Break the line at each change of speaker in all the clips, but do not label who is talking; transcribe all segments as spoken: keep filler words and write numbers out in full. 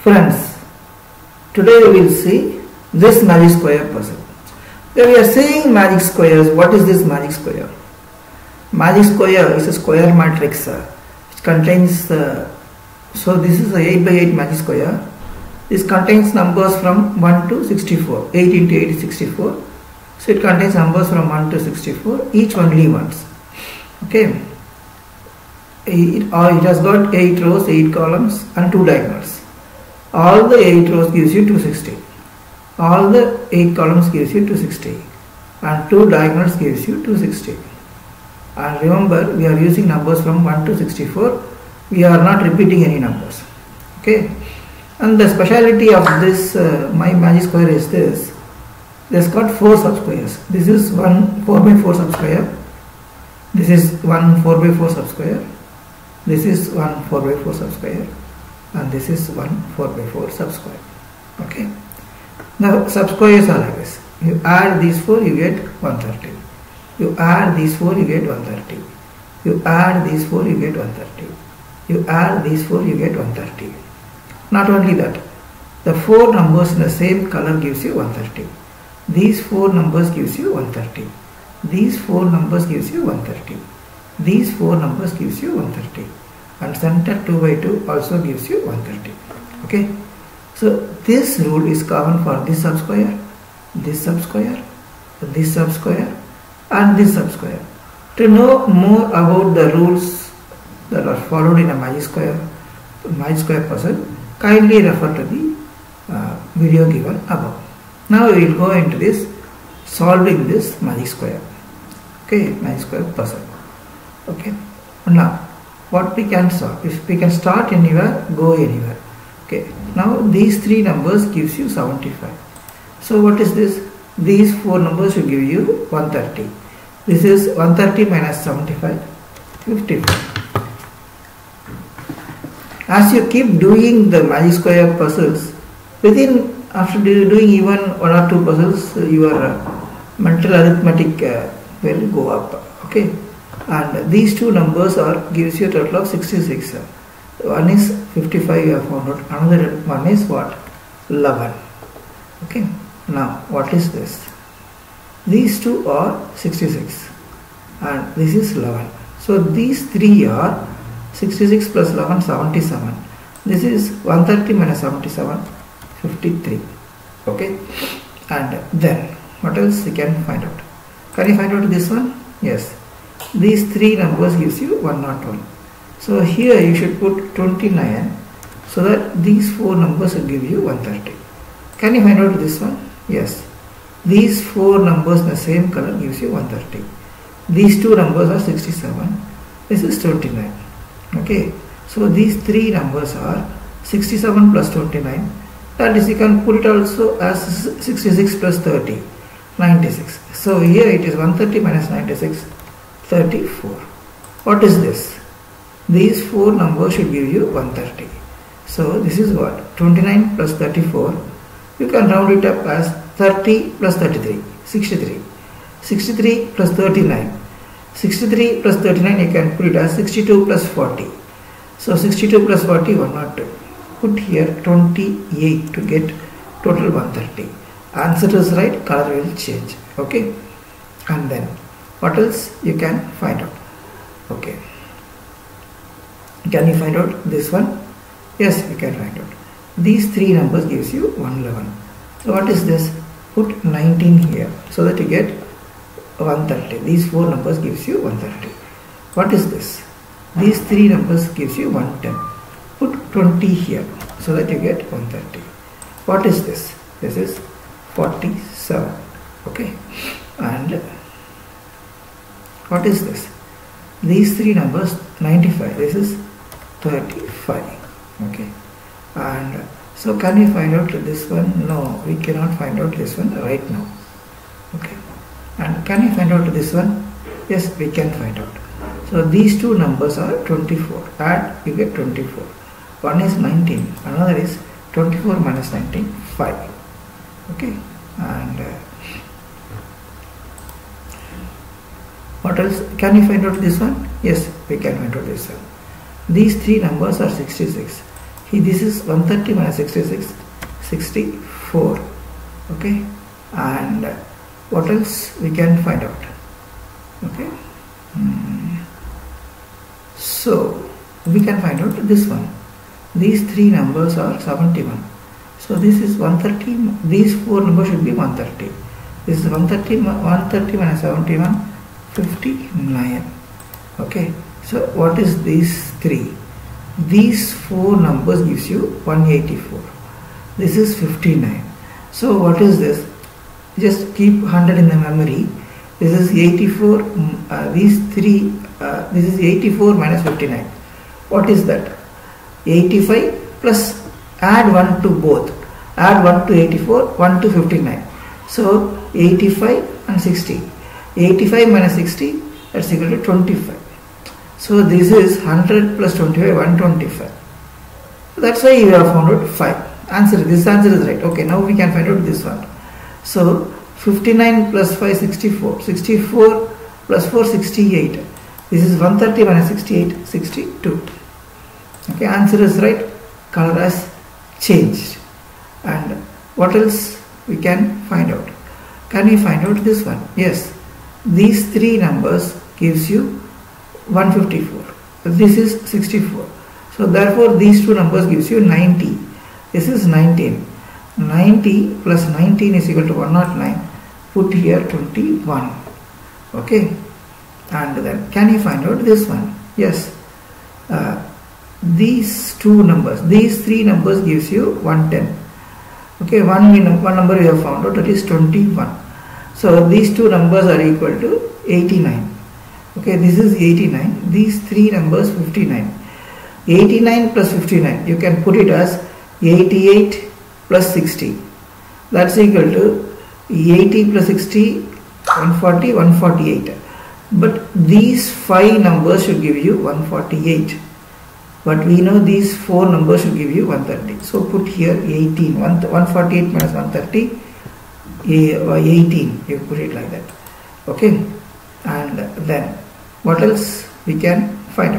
Friends, today we will see this magic square puzzle. When we are saying magic squares, what is this magic square? Magic square is a square matrix uh, which contains, uh, so this is a eight by eight magic square. This contains numbers from one to sixty-four. eight into eight is sixty-four. So it contains numbers from one to sixty-four, each only ones. Okay. It, uh, it has got eight rows, eight columns and two diagonals. All the eight rows gives you two hundred sixty. All the eight columns gives you two hundred sixty. And two diagonals gives you two hundred sixty. And remember, we are using numbers from one to sixty-four. We are not repeating any numbers. Okay. And the speciality of this uh, my magic square is this. This got four subsquares. This is one four by four subsquare. This is one four by four subsquare. This is one four by four subsquare. And this is one four by four subsquare. Okay. Now subsquares are like this. You add these four, you get one hundred thirty. You add these four, you get one hundred thirty. You add these four, you get one hundred thirty. You add these four, you get one hundred thirty. Not only that, the four numbers in the same color gives you one hundred thirty. These four numbers gives you one hundred thirty. These four numbers gives you one hundred thirty. These four numbers gives you one hundred thirty. And center two by two also gives you one hundred thirty. Okay. So this rule is common for this subsquare, this subsquare, this subsquare and this subsquare. To know more about the rules that are followed in a magic square, magic square puzzle, kindly refer to the uh, video given above. Now we will go into this solving this magic square. Okay, magic square puzzle. Okay. Now what we can solve? If we can start anywhere, go anywhere. Okay. Now these three numbers gives you seventy-five. So what is this? These four numbers should give you one hundred thirty. This is one hundred thirty minus seventy-five, fifty-five. As you keep doing the magic square puzzles, within after doing even one or two puzzles, your uh, mental arithmetic uh, will go up. Okay. And these two numbers are gives you a total of sixty-six. One is fifty-five, you have found out. Another one is what? eleven. Okay. Now what is this? These two are sixty-six and this is eleven. So these three are sixty-six plus eleven, seventy-seven. This is one hundred thirty minus seventy-seven, fifty-three. Okay. And then what else you can find out? Can you find out this one? Yes. These three numbers gives you one hundred one. So here you should put twenty-nine so that these four numbers will give you one hundred thirty. Can you find out this one? Yes. These four numbers in the same color gives you one hundred thirty. These two numbers are sixty-seven. This is twenty-nine. Okay. So these three numbers are sixty-seven plus twenty-nine. That is, you can put it also as sixty-six plus thirty, ninety-six. So here it is one hundred thirty minus ninety-six, thirty-four. What is this? These four numbers should give you one hundred thirty. So this is what? twenty-nine plus thirty-four. You can round it up as thirty plus thirty-three, sixty-three. sixty-three plus thirty-nine. sixty-three plus thirty-nine you can put it as sixty-two plus forty. So sixty-two plus forty, one hundred two. Put here twenty-eight to get total one hundred thirty. Answer is right, color will change. Okay. And then what else you can find out? Okay. Can you find out this one? Yes, you can find out. These three numbers gives you one hundred eleven. So what is this? Put nineteen here so that you get one hundred thirty. These four numbers gives you one hundred thirty. What is this? These three numbers gives you one hundred ten. Put twenty here so that you get one hundred thirty. What is this? This is forty-seven. Okay. And what is this? These three numbers, ninety-five. This is thirty-five. Okay. And so can we find out this one? No, we cannot find out this one right now. Okay. And can we find out this one? Yes, we can find out. So these two numbers are twenty-four. Add, you get twenty-four. One is nineteen. Another is twenty-four minus nineteen, five. Okay. And uh, what else? Can you find out this one? Yes, we can find out this one. These three numbers are sixty-six. this is one thirty minus sixty-six, sixty-four. Okay, and what else we can find out? Okay, hmm. So we can find out this one. These three numbers are seventy-one. So this is one thirty. These four numbers should be one thirty. This is one thirty. one thirty minus seventy-one, fifty-nine. Okay. So what is these three? These four numbers gives you one eighty-four. This is fifty-nine. So what is this? Just keep one hundred in the memory. This is eighty-four. Uh, these three. Uh, this is eighty-four minus fifty-nine. What is that? eighty-five plus, add one to both. Add one to eighty-four, one to fifty-nine. So eighty-five and sixty. eighty-five minus sixty, that's equal to twenty-five. So this is one hundred plus twenty-five, one hundred twenty-five. That's why you have found out five. Answer, this answer is right. Okay, now we can find out this one. So fifty-nine plus five, sixty-four. sixty-four plus four, sixty-eight. This is one hundred thirty minus sixty-eight, sixty-two. Okay, answer is right. Color has changed. And what else we can find out? Can we find out this one? Yes. These three numbers gives you one hundred fifty-four. This is sixty-four. So therefore these two numbers gives you ninety. This is nineteen. ninety plus nineteen is equal to one hundred nine. Put here twenty-one. Okay. And then can you find out this one? Yes. Uh, these two numbers, these three numbers gives you one hundred ten. Okay, one, one number we have found out, that is twenty-one. So these two numbers are equal to eighty-nine. Okay, this is eighty-nine. These three numbers fifty-nine. eighty-nine plus fifty-nine, you can put it as eighty-eight plus sixty. That's equal to eighty plus sixty, one forty, one forty-eight. But these five numbers should give you one forty-eight. But we know these four numbers should give you one thirty. So put here eighteen. one forty-eight minus one thirty, eighteen. You put it like that. Okay. And then what else we can find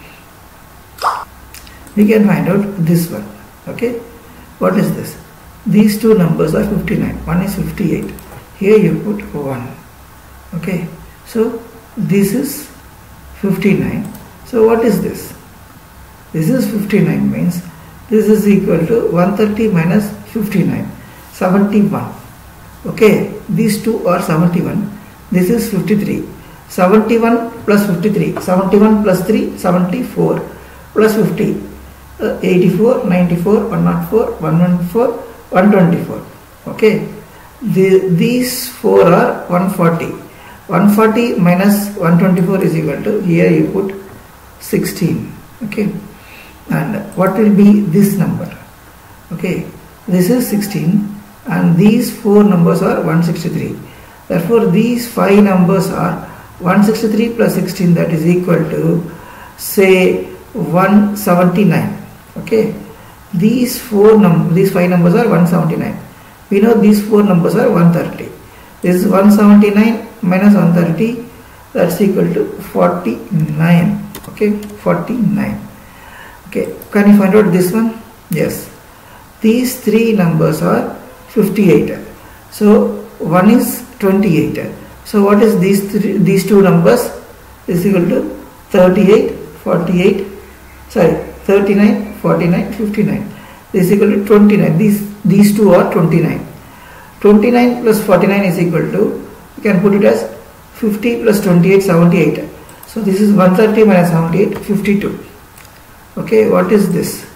out? We can find out this one. Okay. What is this? These two numbers are fifty-nine. One is fifty-eight. Here you put one. Okay. So this is fifty-nine. So what is this? This is fifty-nine, means this is equal to one thirty minus fifty-nine, seventy-one. Okay, these two are seventy-one. This is fifty-three. seventy-one plus fifty-three, seventy-one plus three, seventy-four, plus fifty, uh, eighty-four, ninety-four, one oh four, one hundred four, one twenty-four. Okay, the, these four are one forty. one forty minus one twenty-four is equal to, here you put sixteen. Okay, and what will be this number? Okay, this is sixteen and these four numbers are one sixty-three. Therefore these five numbers are one sixty-three plus sixteen, that is equal to say one seventy-nine. Okay, these four num these five numbers are one seventy-nine. We know these four numbers are one thirty. This is one seventy-nine minus one thirty, that's equal to forty-nine. Okay, forty-nine. Okay, can you find out this one? Yes. These three numbers are fifty-eight. So one is twenty-eight. So what is these three, these two numbers? Is equal to thirty-eight, forty-eight, sorry, thirty-nine, forty-nine, fifty-nine. This is equal to twenty-nine. These these two are twenty-nine. twenty-nine plus forty-nine is equal to, you can put it as fifty plus twenty-eight, seventy-eight. So this is one thirty minus seventy-eight, fifty-two. Okay, what is this?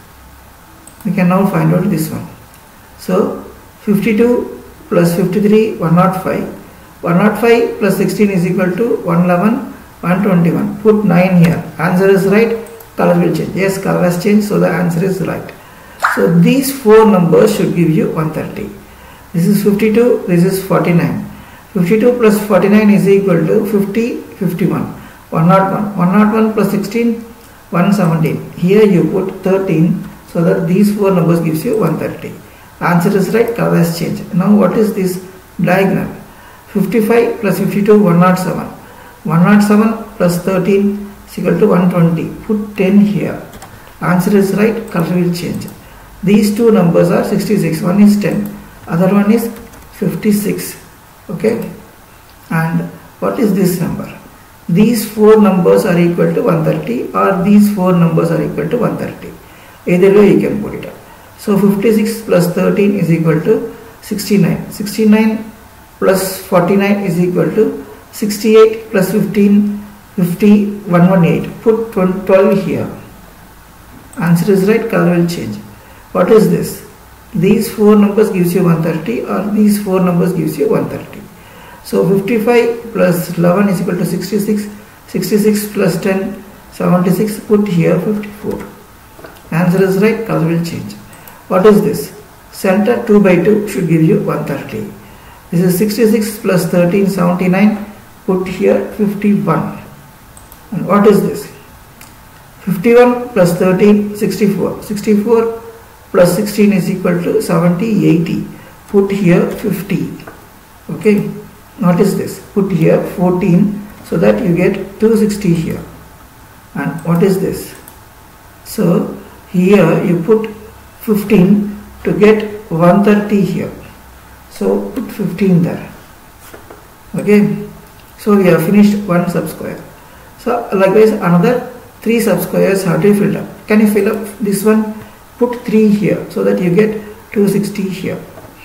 We can now find out this one. So fifty-two plus fifty-three, one oh five. one oh five plus sixteen is equal to one eleven, one twenty-one. Put nine here. Answer is right. Color will change. Yes, color has changed, so the answer is right. So these four numbers should give you one thirty. This is fifty-two, this is forty-nine. fifty-two plus forty-nine is equal to fifty, fifty-one. one oh one. one oh one plus sixteen, one seventeen. Here you put thirteen, so that these four numbers gives you one thirty. Answer is right, color has changed. Now what is this diagonal? fifty-five plus fifty-two, one oh seven. one oh seven plus thirteen is equal to one twenty. Put ten here. Answer is right, color will change. These two numbers are sixty-six. One is ten, other one is fifty-six. Okay. And what is this number? These four numbers are equal to one hundred thirty, or these four numbers are equal to one hundred thirty. Either way you can put it up. So fifty-six plus thirteen is equal to sixty-nine. sixty-nine plus forty-nine is equal to sixty-eight plus fifteen, fifty, one hundred eighteen. Put twelve here. Answer is right, color will change. What is this? These four numbers gives you one hundred thirty, or these four numbers gives you one hundred thirty. So fifty-five plus eleven is equal to sixty-six. sixty-six plus ten, seventy-six. Put here fifty-four. Answer is right, color will change. What is this? Center two by two should give you one hundred thirty. This is sixty-six plus thirteen, seventy-nine. Put here fifty-one. And what is this? fifty-one plus thirteen, sixty-four. sixty-four plus sixteen is equal to seventy, eighty. Put here fifty. Okay. What is this? Put here fourteen, so that you get two hundred sixty here. And what is this? So here you put fifteen to get one hundred thirty here. So put fifteen there. Okay. So we have finished one subsquare. So likewise another three subsquares have to be filled up. Can you fill up this one? Put three here, so that you get two hundred sixty here.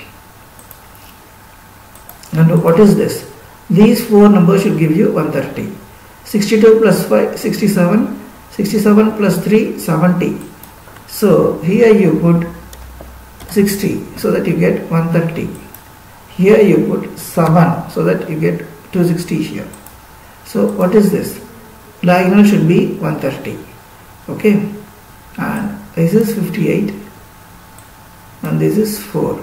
And what is this? These four numbers should give you one hundred thirty. sixty-two plus five, sixty-seven. sixty-seven plus three, seventy. So here you put sixty, so that you get one hundred thirty. Here you put seven, so that you get two hundred sixty here. So what is this? Diagonal should be one hundred thirty. Okay. And this is fifty-eight. And this is four.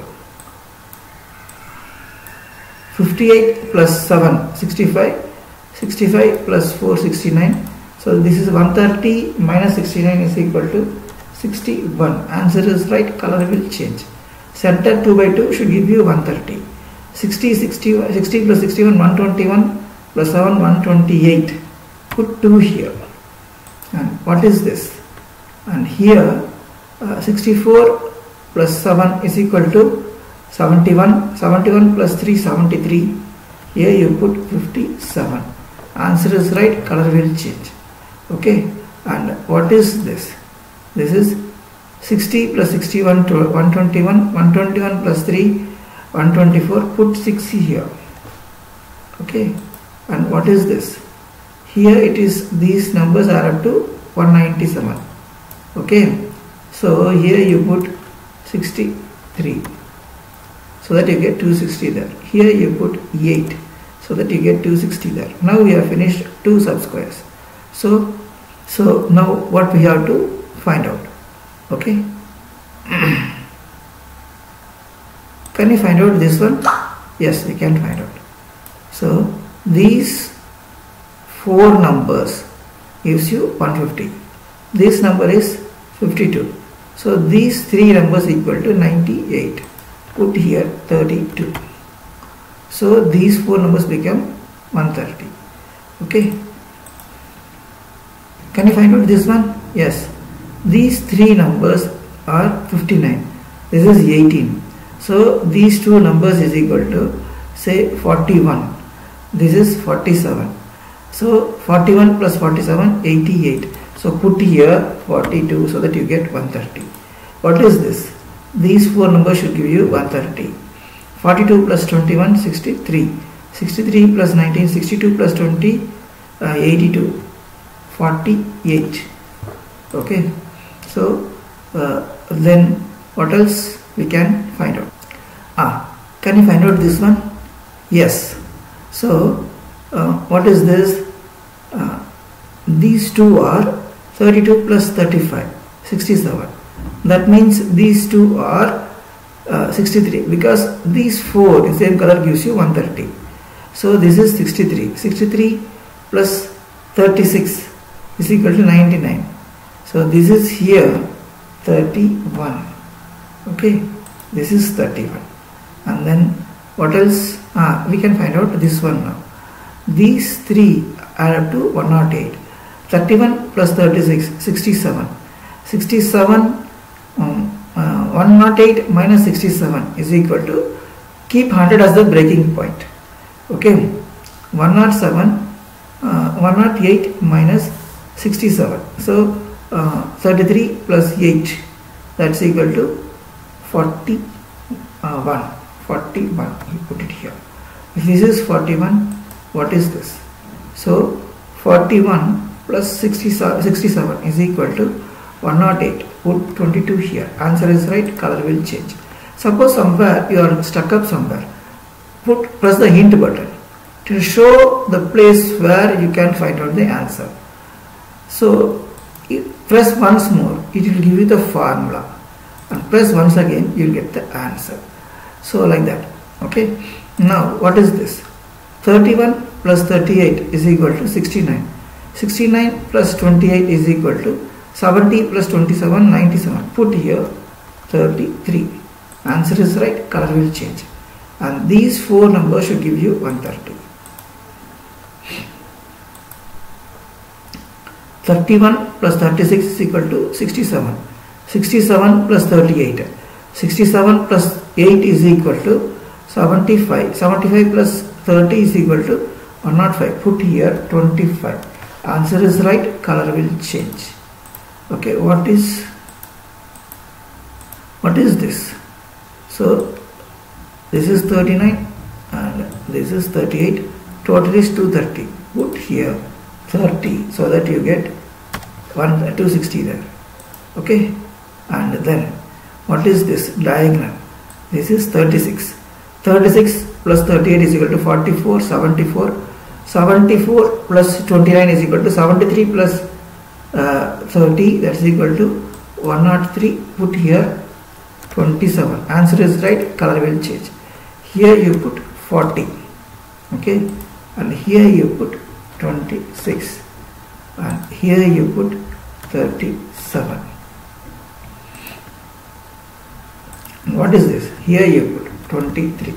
fifty-eight plus seven, sixty-five. sixty-five plus four, sixty-nine. So this is one hundred thirty minus sixty-nine is equal to sixty-one. Answer is right, color will change. Center two by two should give you one hundred thirty. sixty, sixty, sixty plus sixty-one, one hundred twenty-one plus seven, one hundred twenty-eight. Put two here. And what is this? And here uh, sixty-four plus seven is equal to seventy-one. seventy-one plus three, seventy-three. Here you put fifty-seven. Answer is right, color will change. Okay. And what is this? This is sixty plus sixty-one to one hundred twenty-one. one hundred twenty-one plus three, one hundred twenty-four. Put sixty here. Okay. And what is this? Here it is, these numbers are up to one hundred ninety-seven. Okay. So here you put sixty-three, so that you get two hundred sixty there. Here you put eight, so that you get two hundred sixty there. Now we have finished two subsquares. So, so now what we have to find out? Okay. Can you find out this one? Yes, we can find out. So these four numbers gives you one hundred fifty. This number is fifty-two. So these three numbers equal to ninety-eight. Put here thirty-two. So these four numbers become one hundred thirty. Okay. Can you find out this one? Yes. These three numbers are fifty-nine. This is eighteen. So these two numbers is equal to say forty-one. This is forty-seven. So forty-one plus forty-seven, eighty-eight. So put here forty-two, so that you get one hundred thirty. What is this? These four numbers should give you one hundred thirty. forty-two plus twenty-one, sixty-three. sixty-three plus nineteen, sixty-two plus twenty, uh, eighty-two. forty-eight. Okay. So uh, then what else we can find out? Ah, can you find out this one? Yes. So uh, what is this? Uh, these two are thirty-two plus thirty-five, sixty-seven. That means these two are uh, sixty-three, because these four, the same color gives you one hundred thirty. So this is sixty-three. sixty-three plus thirty-six is equal to ninety-nine. So this is here thirty-one. Okay, this is thirty-one. And then what else? Ah, we can find out this one now. These three add up to one hundred eight. thirty-one plus thirty-six, sixty-seven. sixty-seven, um, uh, one hundred eight minus sixty-seven is equal to, keep one hundred as the breaking point. Okay, one hundred seven, uh, one hundred eight minus sixty-seven. So uh, thirty-three plus eight, that's equal to forty-one. forty-one, you put it here. If this is forty-one, what is this? So forty-one plus sixty-seven is equal to one hundred eight. Put twenty-two here. Answer is right, color will change. Suppose somewhere you are stuck up somewhere. Put press the hint button to show the place where you can find out the answer. So press once more, it will give you the formula, and press once again, you will get the answer. So like that. Okay. Now what is this? thirty-one plus thirty-eight is equal to sixty-nine. sixty-nine plus twenty-eight is equal to seventy plus twenty-seven, ninety-seven. Put here thirty-three. Answer is right, color will change. And these four numbers should give you one hundred thirty. thirty-one plus thirty-six is equal to sixty-seven. sixty-seven plus thirty-eight. sixty-seven plus eight is equal to seventy-five. seventy-five plus thirty is equal to one hundred five. Put here twenty-five. Answer is right, color will change. Okay, what is what is this? So this is thirty-nine and this is thirty-eight. Total is two hundred thirty. Put here thirty so that you get one two hundred sixty there. Okay, and then what is this diagonal? This is thirty-six. thirty-six plus thirty-eight is equal to forty-four. seventy-four. seventy-four plus twenty-nine is equal to seventy-three plus uh, thirty, that's equal to one hundred three. Put here twenty-seven. Answer is right, color will change. Here you put forty. Okay, and here you put twenty-six, and here you put thirty-seven. What is this? Here you put twenty-three.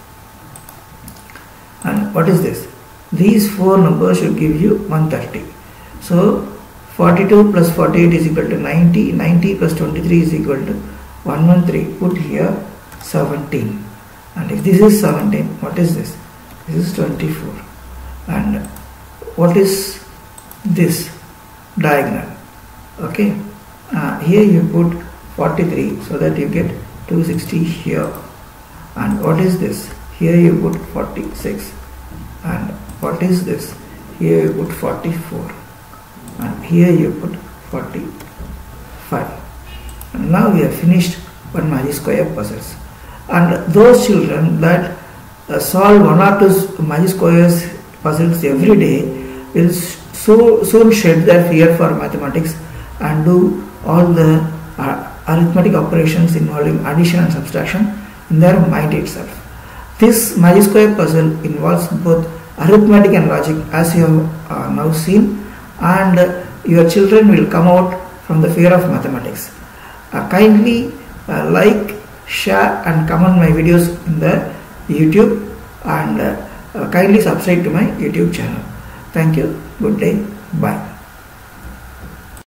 And what is this? These four numbers should give you one hundred thirty. So forty-two plus forty-eight is equal to ninety. ninety plus twenty-three is equal to one hundred thirteen. Put here seventeen. And if this is seventeen, what is this? This is twenty-four. And what is this diagonal? Okay, uh, here you put forty-three so that you get two hundred sixty here. And what is this? Here you put forty-six. And what is this? Here you put forty-four. And here you put forty-five. And now we have finished one magic square puzzles. And those children that uh, solve one or two magic squares puzzles every day will so soon shed their fear for mathematics and do all the uh, arithmetic operations involving addition and subtraction in their mind itself. This magic square puzzle involves both arithmetic and logic, as you have uh, now seen, and uh, your children will come out from the fear of mathematics. Uh, kindly uh, like, share and comment my videos in the YouTube, and uh, uh, kindly subscribe to my YouTube channel. Thank you. Good day. Bye.